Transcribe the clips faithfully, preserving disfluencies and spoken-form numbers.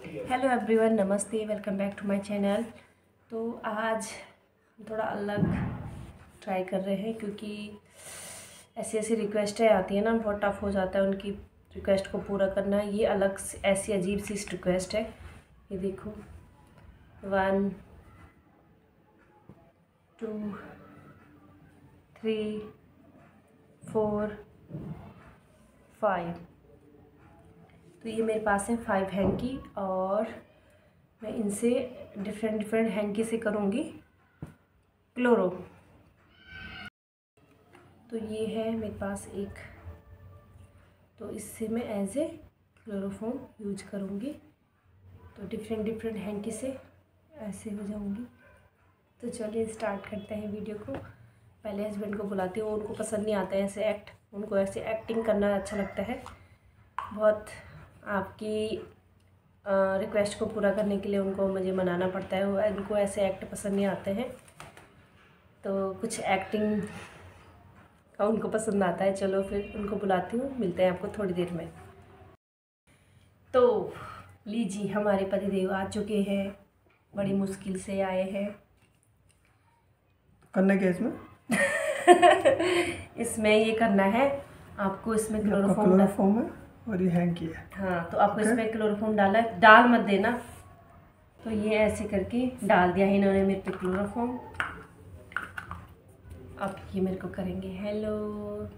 Hello everyone, नमस्ते, welcome back to my channel. तो आज थोड़ा अलग ट्राई कर रहे हैं क्योंकि ऐसी ऐसी रिक्वेस्टें आती हैं ना, बहुत टफ हो जाता है उनकी रिक्वेस्ट को पूरा करना। ये अलग ऐसी अजीब सी रिक्वेस्ट है। ये देखो, one two three four five. तो ये मेरे पास है फाइव हैंकी और मैं इनसे डिफरेंट डिफरेंट हैंकी से करूँगी क्लोरो। तो ये है मेरे पास एक, तो इससे मैं एज ए क्लोरोफॉर्म यूज करूँगी। तो डिफरेंट डिफरेंट हैंकी से ऐसे हो जाऊँगी। तो चलिए स्टार्ट करते हैं वीडियो को। पहले हस्बैंड को बुलाती हूँ, उनको पसंद नहीं आता है ऐसे एक्ट, उनको ऐसे एक्टिंग करना अच्छा लगता है बहुत। आपकी रिक्वेस्ट को पूरा करने के लिए उनको मुझे मनाना पड़ता है, वो उनको ऐसे एक्ट पसंद नहीं आते हैं। तो कुछ एक्टिंग का उनको पसंद आता है। चलो फिर उनको बुलाती हूँ, मिलते हैं आपको थोड़ी देर में। तो लीजिए, हमारे पतिदेव आ चुके हैं, बड़ी मुश्किल से आए हैं। करना क्या इसमें? इसमें ये करना है आपको, इसमें क्लोरोफॉर्म क्लोरोफॉर्म है और ये हैंकी है। हाँ, तो आपको okay. इसमें क्लोरोफॉर्म डाला है, डाल मत देना। तो ये ऐसे करके डाल दिया है इन्होंने मेरे पे क्लोरोफॉर्म। अब ये मेरे को करेंगे हेलो।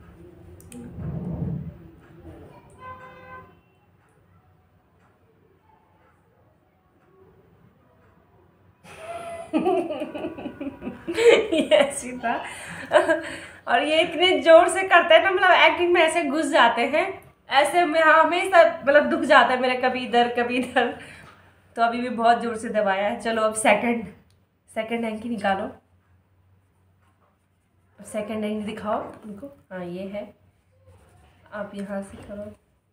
ये ऐसी था। और ये इतने जोर से करते हैं ना, मतलब एक्टिंग में ऐसे घुस जाते हैं, ऐसे में हाँ हमेशा मतलब दुख जाता है मेरा, कभी इधर कभी इधर। तो अभी भी बहुत जोर से दबाया है। चलो अब सेकंड सेकंड हैंकी निकालो, सेकंड हैंकी दिखाओ उनको। हाँ ये है, आप यहाँ से करो।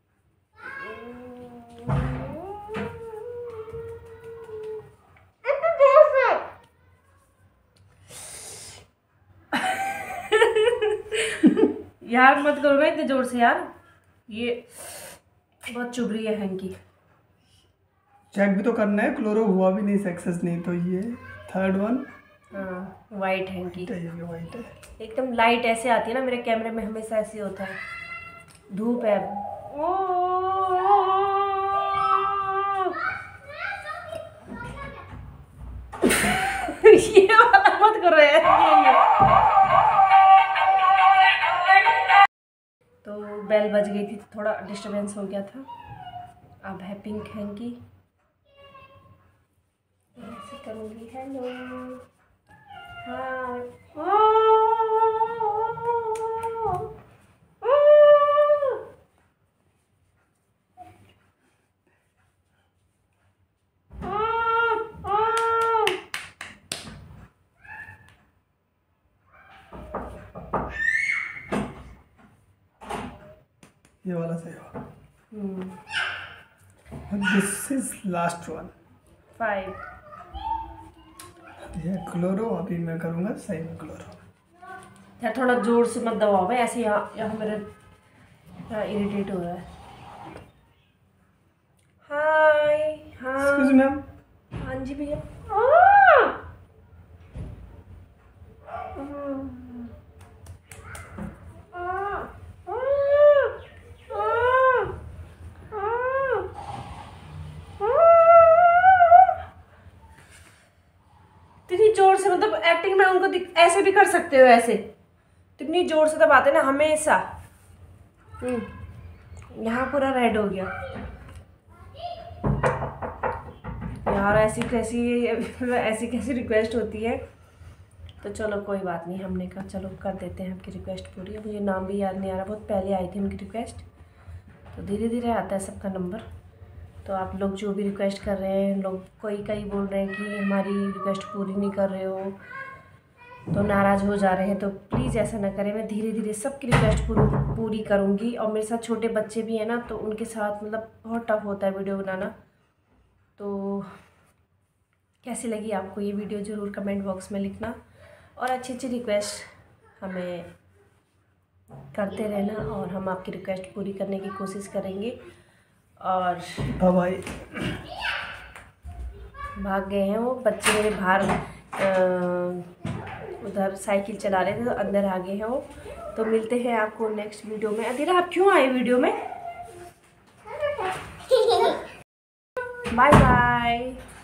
यार मत करो ना इतने जोर से यार, ये बहुत चुभ रही है हैंकी। चेक भी तो करना है, क्लोरो हुआ भी नहीं, सक्सेस नहीं। तो ये थर्ड वन, हाँ वाइट हैंकी, ये वाइट है, एकदम लाइट ऐसे आती है ना, मेरे कैमरे में हमेशा ऐसे होता है। धूप है। ये वाला मत करो यार, ये ये तो बेल बज गई थी, तो थोड़ा डिस्टरबेंस हो गया था। अब है पिंक हैंकी, ऐसे करूँगी हेलो। हाँ ये वाला सही होगा। This is last one, five. ये क्लोरो, अभी मैं करूँगा सही में क्लोरो। यार थोड़ा जोर से मत दबाओ भाई, ऐसे यहाँ यहाँ मेरे यहाँ इरिटेट हो रहा है। हाय हाँ, एक्सक्यूज मैम। हाँ जी भैया। इतनी जोर से, मतलब एक्टिंग में उनको ऐसे भी कर सकते हो, ऐसे इतनी जोर से दबाते ना हमेशा। यहाँ पूरा रेड हो गया यार। ऐसी कैसी ऐसी कैसी रिक्वेस्ट होती है। तो चलो कोई बात नहीं, हमने कहा चलो कर देते हैं आपकी रिक्वेस्ट पूरी। मुझे नाम भी याद नहीं आ रहा, बहुत पहले आई थी उनकी रिक्वेस्ट। तो धीरे धीरे आता है सबका नंबर। तो आप लोग जो भी रिक्वेस्ट कर रहे हैं, लोग कोई कई बोल रहे हैं कि हमारी रिक्वेस्ट पूरी नहीं कर रहे हो, तो नाराज़ हो जा रहे हैं। तो प्लीज़ ऐसा ना करें, मैं धीरे धीरे सबकी रिक्वेस्ट पूरी पूरी करूँगी। और मेरे साथ छोटे बच्चे भी हैं ना, तो उनके साथ मतलब बहुत टफ होता है वीडियो बनाना। तो कैसी लगी आपको ये वीडियो, ज़रूर कमेंट बॉक्स में लिखना। और अच्छी अच्छी रिक्वेस्ट हमें करते रहना, और हम आपकी रिक्वेस्ट पूरी करने की कोशिश करेंगे। और बाय बाय। भाग गए हैं वो बच्चे मेरे बाहर उधर साइकिल चला रहे थे तो अंदर आ गए हैं वो। तो मिलते हैं आपको नेक्स्ट वीडियो में। अधीरा आप क्यों आए वीडियो में? Bye bye.